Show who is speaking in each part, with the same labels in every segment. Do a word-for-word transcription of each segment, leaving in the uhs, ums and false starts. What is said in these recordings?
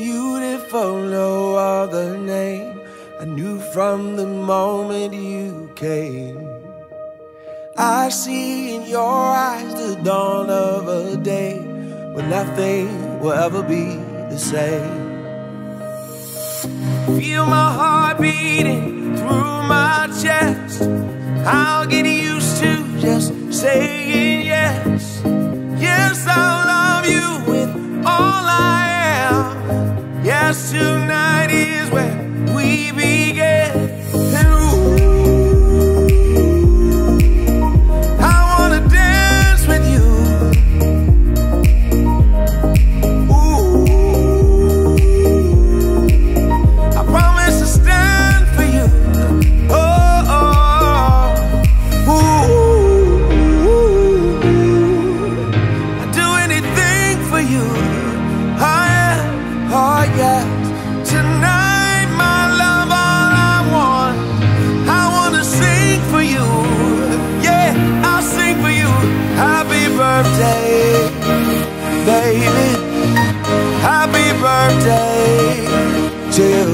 Speaker 1: beautiful, no other name. I knew from the moment you came. I see in your eyes the dawn of a day when nothing will ever be the same. Feel my heart beating through my chest. I'll get used to just saying yes. Yes, I'll love you with all I am. Yes, tonight is where we begin. And ooh, I wanna dance with you. Ooh, I promise to stand for you. Oh, oh, ooh, I'd do anything for you. Oh yeah, oh yeah. Tonight, my love, all I want, I wanna sing for you. Yeah, I'll sing for you. Happy birthday, baby. Happy birthday to you.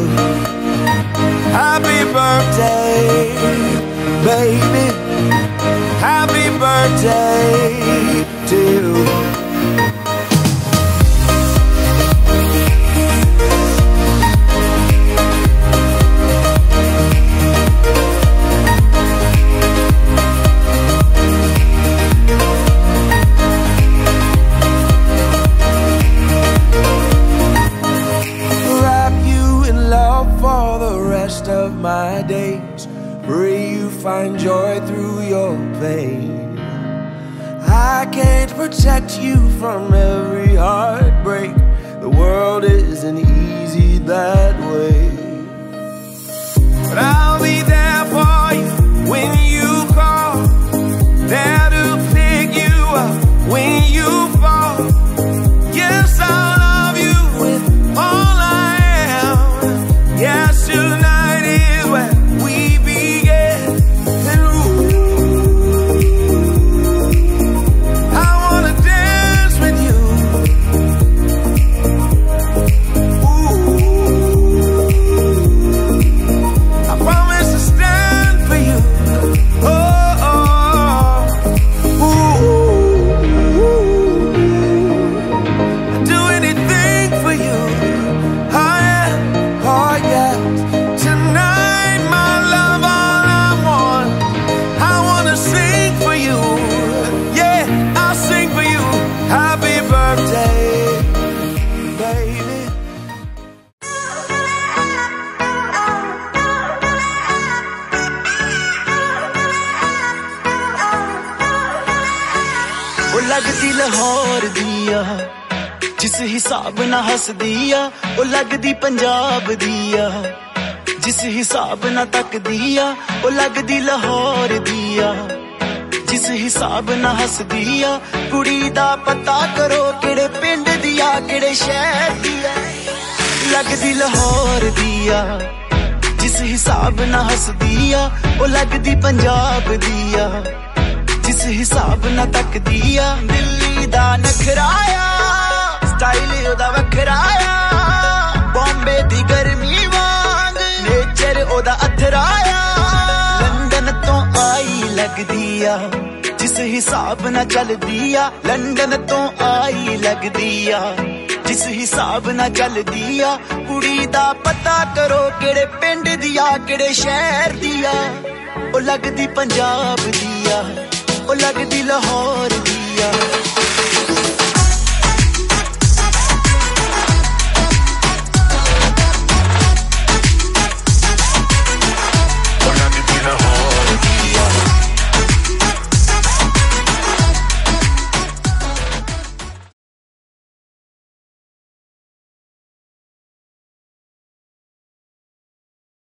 Speaker 1: Happy birthday, baby. Happy birthday to you. Of my days, pray you find joy through your pain. I can't protect you from every heartbreak. The world isn't easy that way. But I'll be there for you when you call, there to pick you up when you fall. Yes, I'll love you with all I am. Yes, tonight where we begin. And ooh, I wanna dance with you. Ooh, I promise to stand for you. Oh, oh, ooh, I'd do anything for you. Oh yeah, oh yeah. Tonight, my love, all I want, I wanna sing for you. Yeah, I'll sing for you. Happy birthday, baby.
Speaker 2: वो लगदी लाहौर दिया जिस हिसाब ना हस दिया, वो लगदी पंजाब दिया जिस हिसाब ना तक दिया, वो लगदी लाहौर दिया जिस हिसाब ना हस दिया। कुड़ी दा पता करो केड़े पिंड दिया केड़े शहर दिया, लगदी लाहौर दिया जिस हिसाब ना हस दिया, वो लगदी पंजाब दिया जिस हिसाब ना तक दिया। दिल्ली दा नखराया स्टाइल ओदा वखराया, बॉम्बे दी गर्मी वांग नेचर ओदा अथराया। लंदन तो आई लगदिया जिस हिसाब ना चल दिया, लंदन तो आई लगदिया जिस हिसाब ना चल दिया। कुड़ी दा पता करो केड़े पिंड दिया केड़े शहर दिया, ओ लगदी पंजाब दिया, ओ लगदी लाहौर